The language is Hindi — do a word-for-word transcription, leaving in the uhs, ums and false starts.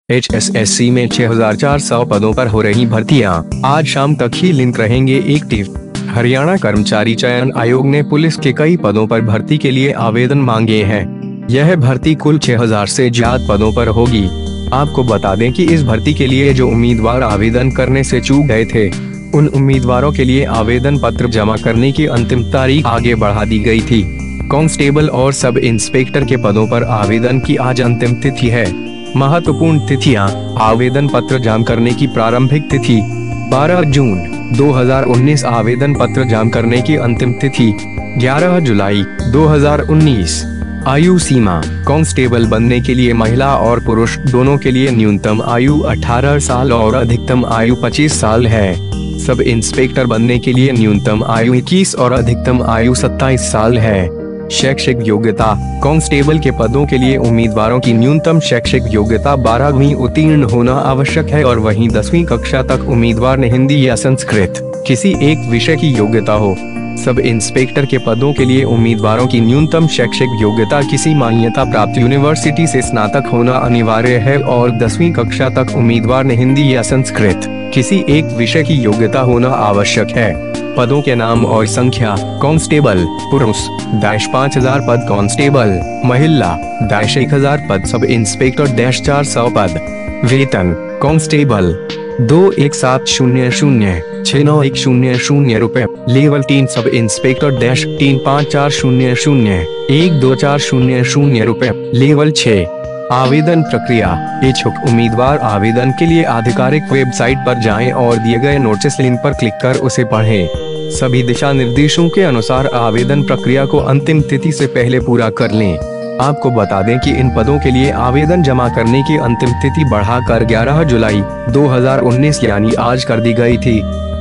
एच एस एस सी में छह हज़ार चार सौ पदों पर हो रही भर्तियां, आज शाम तक ही लिंक रहेंगे एक्टिव। हरियाणा कर्मचारी चयन आयोग ने पुलिस के कई पदों पर भर्ती के लिए आवेदन मांगे हैं। यह भर्ती कुल छह हज़ार से ज्यादा पदों पर होगी। आपको बता दें कि इस भर्ती के लिए जो उम्मीदवार आवेदन करने से चूक गए थे, उन उम्मीदवारों के लिए आवेदन पत्र जमा करने की अंतिम तारीख आगे बढ़ा दी गई थी। कांस्टेबल और सब इंस्पेक्टर के पदों पर आवेदन की आज अंतिम तिथि है। महत्वपूर्ण तिथियां: आवेदन पत्र जमा करने की प्रारंभिक तिथि बारह जून दो हज़ार उन्नीस, आवेदन पत्र जमा करने की अंतिम तिथि ग्यारह जुलाई दो हज़ार उन्नीस। आयु सीमा: कांस्टेबल बनने के लिए महिला और पुरुष दोनों के लिए न्यूनतम आयु अठारह साल और अधिकतम आयु पच्चीस साल है। सब इंस्पेक्टर बनने के लिए न्यूनतम आयु इक्कीस और अधिकतम आयु सत्ताईस साल है। शैक्षिक योग्यता: कांस्टेबल के पदों के लिए उम्मीदवारों की न्यूनतम शैक्षिक योग्यता बारहवीं उत्तीर्ण होना आवश्यक है और वहीं दसवीं कक्षा तक उम्मीदवार ने हिंदी या संस्कृत किसी एक विषय की योग्यता हो। सब इंस्पेक्टर के पदों के लिए उम्मीदवारों की न्यूनतम शैक्षिक योग्यता किसी मान्यता प्राप्त यूनिवर्सिटी से स्नातक होना अनिवार्य है और दसवीं कक्षा तक उम्मीदवार ने हिंदी या संस्कृत किसी एक विषय की योग्यता होना आवश्यक है। पदों के नाम और संख्या: कांस्टेबल पुरुष डैश पाँच हजार पद, कांस्टेबल महिला डैश एक हजार पद, सब इंस्पेक्टर डैश चार सौ पद। वेतन: कांस्टेबल दो एक सात शून्य शून्य छह नौ एक शून्य शून्य रुपए, लेवल तीन सब इंस्पेक्टर डैश तीन पाँच चार शून्य शून्य एक दो चार शून्य शून्य रुपए, लेवल छह। आवेदन प्रक्रिया: इच्छुक उम्मीदवार आवेदन के लिए आधिकारिक वेबसाइट पर जाएं और दिए गए नोटिस लिंक पर क्लिक कर उसे पढ़ें। सभी दिशा निर्देशों के अनुसार आवेदन प्रक्रिया को अंतिम तिथि से पहले पूरा कर लें। आपको बता दें कि इन पदों के लिए आवेदन जमा करने की अंतिम तिथि बढ़ाकर ग्यारह जुलाई दो हज़ार उन्नीस यानी आज कर दी गई थी।